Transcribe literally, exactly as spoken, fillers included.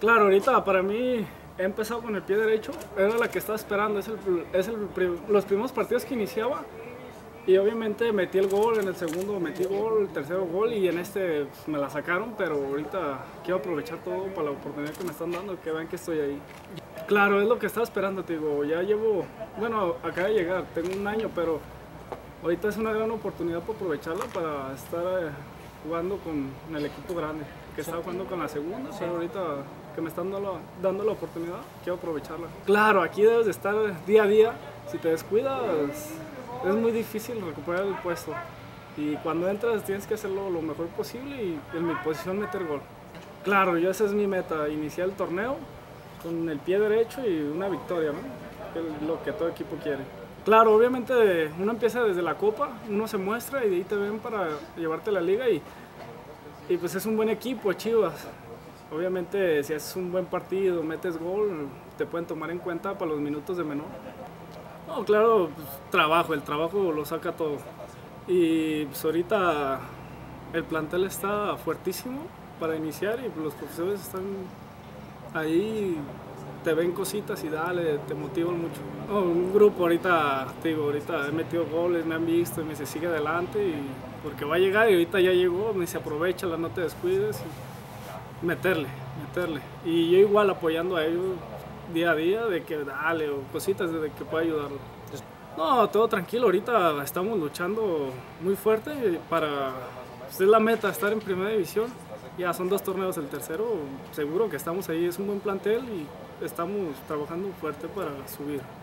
Claro, ahorita para mí he empezado con el pie derecho, era la que estaba esperando, es, el, es el, los primeros partidos que iniciaba y obviamente metí el gol, en el segundo metí gol, el tercero gol y en este pues, me la sacaron, pero ahorita quiero aprovechar todo para la oportunidad que me están dando, que vean que estoy ahí. Claro, es lo que estaba esperando, te digo, ya llevo, bueno, acaba de llegar, tengo un año, pero ahorita es una gran oportunidad para aprovecharla para estar eh, jugando con el equipo grande, que estaba jugando con la segunda, pero ahorita que me están dando la, dando la oportunidad, quiero aprovecharla. Claro, aquí debes de estar día a día, si te descuidas es muy difícil recuperar el puesto y cuando entras tienes que hacerlo lo mejor posible y en mi posición meter gol. Claro, yo esa es mi meta, iniciar el torneo con el pie derecho y una victoria, ¿no? Que es lo que todo equipo quiere. Claro, obviamente uno empieza desde la Copa, uno se muestra y de ahí te ven para llevarte a la liga y, y pues es un buen equipo, Chivas. Obviamente si haces un buen partido, metes gol, te pueden tomar en cuenta para los minutos de menor. No, claro, pues, trabajo, el trabajo lo saca todo. Y pues ahorita el plantel está fuertísimo para iniciar y los profesores están ahí, te ven cositas y dale, te motivan mucho. No, un grupo ahorita, te digo, ahorita he metido goles, me han visto y me dice sigue adelante y porque va a llegar y ahorita ya llegó, me dice aprovechala, no te descuides y meterle, meterle. Y yo igual apoyando a ellos día a día de que dale o cositas de que pueda ayudarlo. No, todo tranquilo, ahorita estamos luchando muy fuerte para, pues es la meta, estar en primera división. Ya son dos torneos, el tercero, seguro que estamos ahí, es un buen plantel y estamos trabajando fuerte para subir.